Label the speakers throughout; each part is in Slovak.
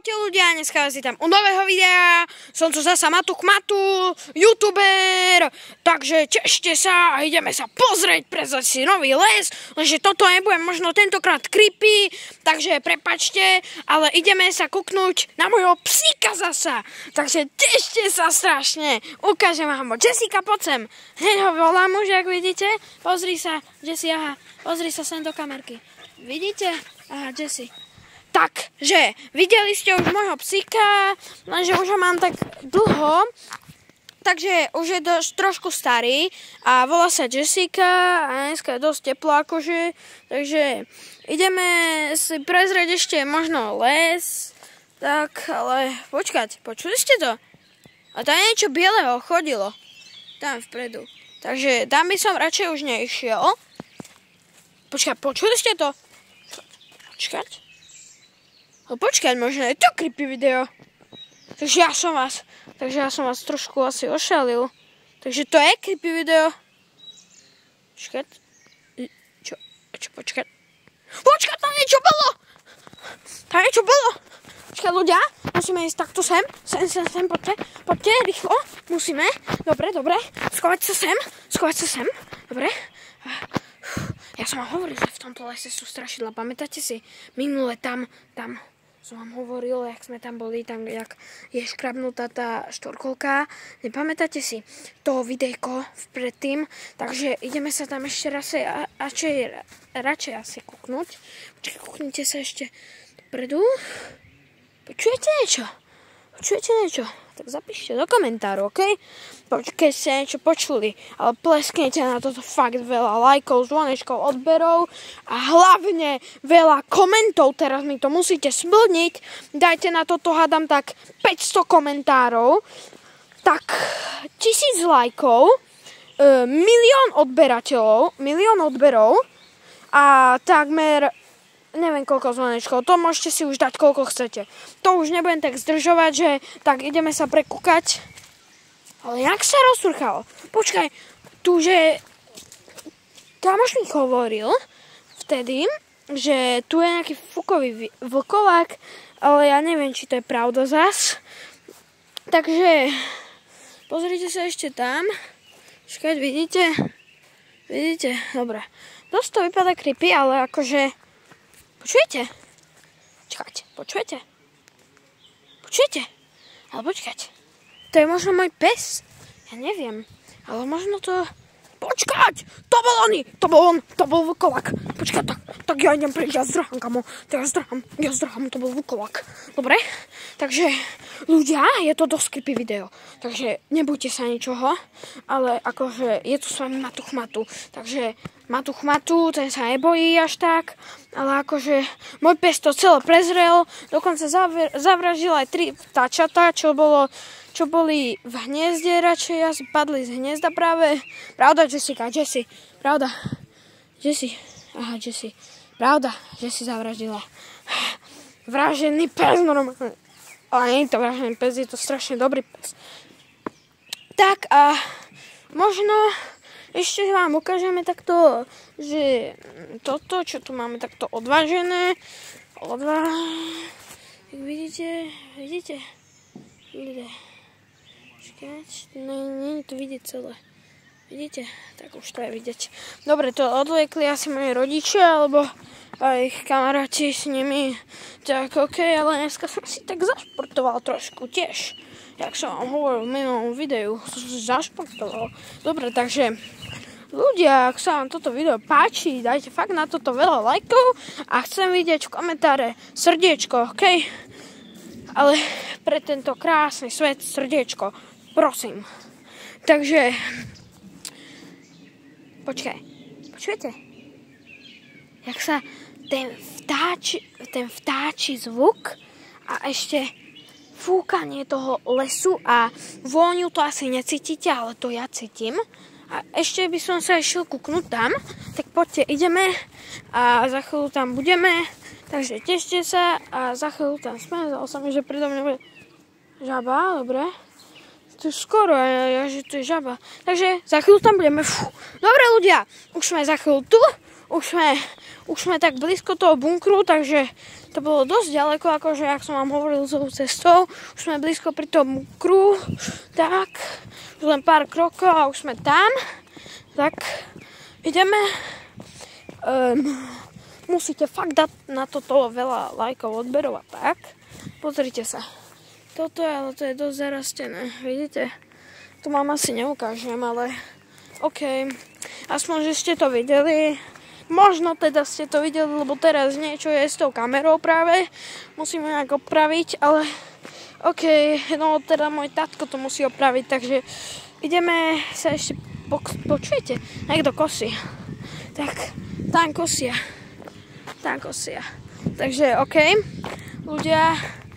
Speaker 1: Čaute ľudia, dneska vás vítam u nového videa. Som tu zasa Matuchmatu, youtuber. Takže tešte sa a ideme sa pozrieť, prezrieť si nový les. Lenže toto nebude možno tentokrát creepy, takže prepačte, ale ideme sa kúknúť na môjho psíka zasa. Takže tešte sa strašne. Ukážem vám ho. Jessica, poď sem. Hneď ho volám už, jak vidíte. Pozri sa, Jessi, aha. Pozri sa sem do kamerky. Vidíte? Aha, Jessi. Takže, videli ste už môjho psíka, lenže už ho mám tak dlho, takže už je trošku starý a volá sa Jessica a dneska je dosť teplo akože, takže ideme si prezrieť ešte možno les, tak, ale počkať, počuli ste to? A tam niečo bieleho chodilo, tam vpredu, takže tam by som radšej už neišiel. Počkať, počuli ste to? Počkať. No počkať, možno je to creepy video. Takže ja som vás trošku asi ošalil. Takže to je creepy video. Počkať. Čo počkať? Počkať, tam niečo bolo! Tam niečo bolo! Počkať, ľudia, musíme ísť takto sem. Sem, poďte, rýchlo. Musíme. Dobre. Skovať sa sem. Dobre. Ja som vám hovoril, že v tomto lese sú strašidlá. Pamätáte si? Minule tam som vám hovoril, jak sme tam boli, tam jak je škrabnutá tá štorkolka. Nepamätáte si to videjko predtým? Takže ideme sa tam ešte radšej asi kúknúť. Počkaj, kúknite sa ešte dopredu. Počujete niečo? Tak zapíšte do komentáru, okej? Keď ste niečo počuli, ale plesknete na toto fakt veľa lajkov, zvonečkov, odberov a hlavne veľa komentov, teraz mi to musíte splniť. Dajte na toto, hádam, tak 500 komentárov, tak 1000 lajkov, 1 000 000 odberov a takmer neviem koľko zvonečkov, to môžete si už dať koľko chcete. To už nebudem tak zdržovať, že tak ideme sa prekúkať. Ale jak sa rozprchalo? Počkaj, tu že kamoš mi hovoril vtedy, že tu je nejaký fukový vlkovák, ale ja neviem, či to je pravda zas. Takže pozrite sa ešte tam. Počkaj, vidíte? Dobre. Dosť to vypadá creepy, ale akože počujete? Čakajte, počujete? Ale počkať. To je možno môj pes? Ja neviem. Ale možno to... Počkať! To bol on! To bol vlkolak. Počkať, tak ja idem preč, ja zdrhám, kamo. Ja zdrhám, to bol vlkolak. Dobre? Takže, ľudia, je to dosť creepy video. Takže, nebojte sa ničoho. Ale akože, je tu s vami Matuchmatu. Takže, Matuchmatu, ten sa nebojí až tak. Ale akože, môj pes to celé prezrel. Dokonca zavraždil aj 3 vtáčatá, čo boli v hniezde radšej, asi padli z hniezda práve. Pravda, Jessica, pravda. Aha, Jessi. Pravda, Jessi zavraždila. Vražený pes, normálne. Ale nie je to vražený pes, je to strašne dobrý pes. Tak a možno ešte vám ukážeme takto, že toto, čo tu máme takto odvážené. Vidíte? Nie to vidieť celé. Vidíte? Tak už to je vidieť. Dobre, to odliekli asi moji rodičia, alebo aj kamaráti s nimi. Tak okej, ale dneska som si tak zašportoval trošku tiež. Jak som vám hovoril v minulom videu, som si zašportoval. Dobre, takže ľudia, ak sa vám toto video páči, dajte fakt na toto veľa lajkov a chcem vidieť v komentáre srdiečko, okej? Ale pre tento krásny svet srdiečko, prosím. Takže, počujete? Jak sa ten vtáči zvuk a ešte fúkanie toho lesu a vôňu to asi necítite, ale to ja cítim. A ešte by som sa išiel kúknúť tam, tak poďte, ideme a za chvíľu tam budeme. Takže tešte sa a za chvíľu tam sme. Zdalo sa mi, že predo mňa bude žaba, dobre. To je skoro, že to je žaba. Takže za chvíľu tam budeme. Dobre ľudia, už sme za chvíľu tu. už sme tak blízko toho bunkru, takže to bolo dosť ďaleko, akože ak som vám hovoril s tou cestou. Už sme blízko pri tom bunkru, tak len pár krokov a už sme tam. Tak ideme. Musíte fakt dať na toto veľa lajkov, odberov a tak. Pozrite sa. Toto je, ale to je dosť zarastené, vidíte? To vám asi neukážem, ale OK. Aspoň, že ste to videli. Možno teda ste to videli, lebo teraz niečo je s tou kamerou práve. Musím ju nejak opraviť, ale OK. No teda môj tatko to musí opraviť, takže ideme sa ešte počujete? Niekto kosí. Tak, tam kosia. Takže OK. Ľudia,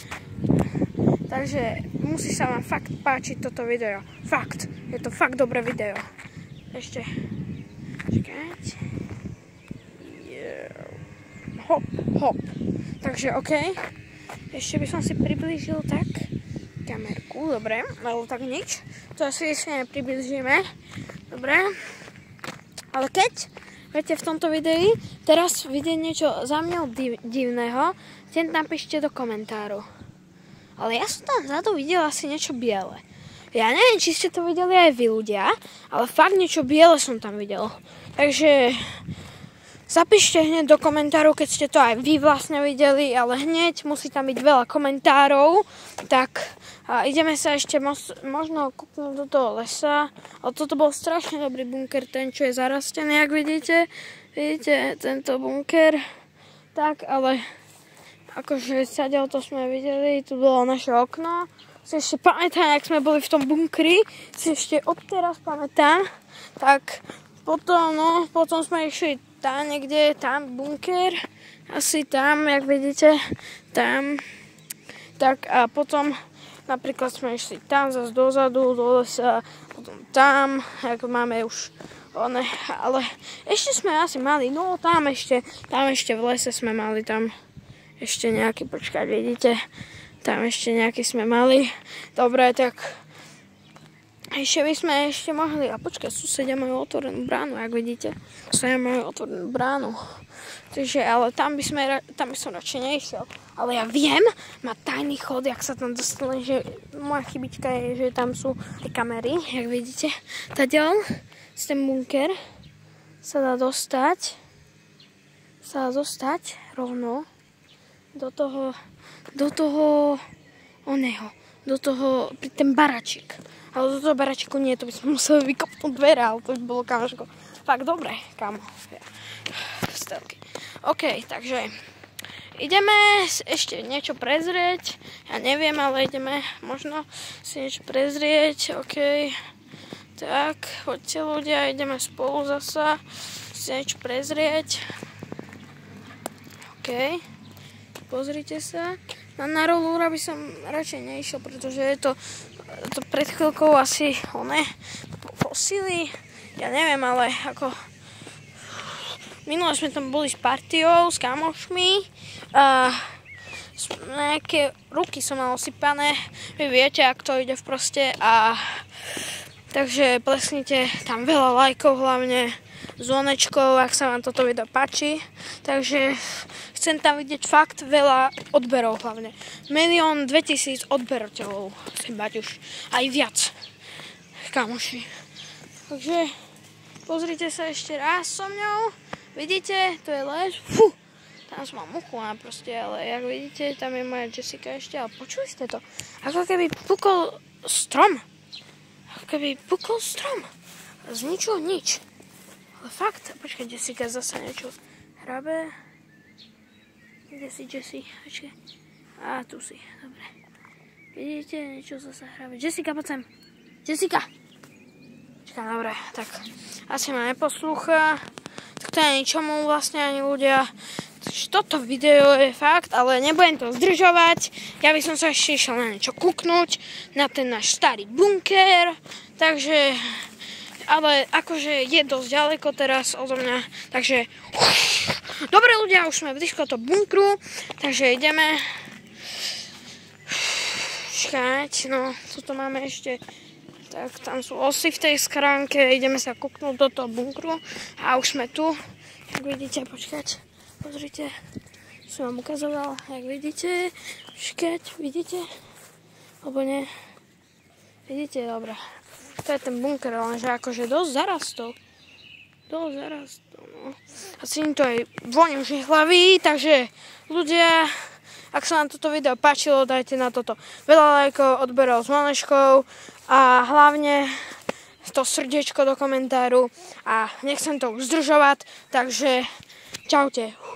Speaker 1: takže musí sa vám fakt páčiť toto video. Fakt. Je to fakt dobré video. Ešte. Čakať. Hop. Takže OK. Ešte by som si priblížil tak kamerku. Dobre, ale tak nič. To asi ešte nepriblížime. Dobre. Ale keď viete v tomto videi teraz vidieť niečo za mňa divného, ten napíšte do komentáru. Ale ja som tam vzadu videl asi niečo biele. Ja neviem, či ste to videli aj vy ľudia, ale fakt niečo biele som tam videl. Takže zapíšte hneď do komentárov, keď ste to aj vy vlastne videli, ale hneď musí tam byť veľa komentárov. Tak ideme sa ešte možno kúknúť do toho lesa. Ale toto bol strašne dobrý bunker, ten čo je zarastený, jak vidíte. Vidíte, tento bunker. Tak, ale akože sadiaľ to sme videli, tu bolo naše okno. Si ešte pamätám, jak sme boli v tom bunkri. Si ešte odteraz pamätám. Tak potom sme išli tam niekde, tam bunker, asi tam, jak vidíte, tam. Tak a potom napríklad sme išli tam zase dozadu, do lesa, potom tam, ako máme už one, ale ešte sme asi mali, no tam ešte v lese sme mali, tam ešte nejaký, počkať, vidíte, tam ešte nejaký sme mali. Dobre, tak ešte by sme ešte mohli, a počkaj, susedia majú otvorenú bránu, jak vidíte. Susedia majú otvorenú bránu. Takže, ale tam by som radšej nešiel. Ale ja viem, má tajný chod, jak sa tam dostane, že moja chybička je, že tam sú aj kamery, jak vidíte. Tadiaľ, z ten bunker sa dá dostať rovno do toho pri ten baračík. Ale do toho baračíku nie, to by sme museli vykopnúť dvere, ale to by bolo kamoško. Fakt dobre, kamo. Stelky. OK, takže ideme ešte niečo prezrieť. Ja neviem, ale ideme možno si niečo prezrieť. OK. Tak, poďte ľudia, ideme spolu zasa si niečo prezrieť. OK. Pozrite sa. Na rolúra by som radšej neišiel, pretože je to pred chvíľkou asi fosily. Ja neviem, ale ako minule sme tam boli s partiou, s kamošmi a nejaké ruky som mal osypané. Vy viete, ak to ide v proste a takže plesnite tam veľa lajkov hlavne, zvonečkov, ak sa vám toto video páči. Takže chcem tam vidieť fakt veľa odberov hlavne. 1 200 000 odberateľov. Chcem mať už aj viac. Kamoši. Takže pozrite sa ešte raz so mňou. Vidíte, to je les. Fú, tam som mal muchu proste, ale jak vidíte, tam je moja Jessica ešte. Ale počuli ste to? Ako keby pukol strom. Z ničoho nič. Ale fakt, počkaj, Jessica zasa niečo hrabe. Kde si Jessie? Počkaj. A tu si, dobre. Vidíte, niečo zasa hrabe. Jessica, poď sem. Jessica! Počkaj, dobre, tak asi ma neposlúcha. Tak to je ničomu vlastne ani ľudia. Takže toto video je fakt, ale nebudem to zdržovať. Ja by som sa ešte išiel na niečo kúknúť. Na ten náš starý bunker. Takže ale akože je dosť ďaleko teraz odo mňa, takže dobre ľudia, už sme blízko toho bunkru, takže ideme. Čakať, no, toto máme ešte, tak tam sú osy v tej schránke, ideme sa kúknúť do toho bunkru a už sme tu. Jak vidíte, počkať, pozrite, som vám ukazoval, jak vidíte, počkať, vidíte, alebo nie, vidíte, dobre, to je ten bunker, lenže akože dosť zarastol, no, asi im to aj voním hlavy, takže ľudia, ak sa vám toto video páčilo, dajte na toto veľa lajkov, odberov s moneškou a hlavne to srdiečko do komentáru a nechcem to už zdržovať, takže čaute.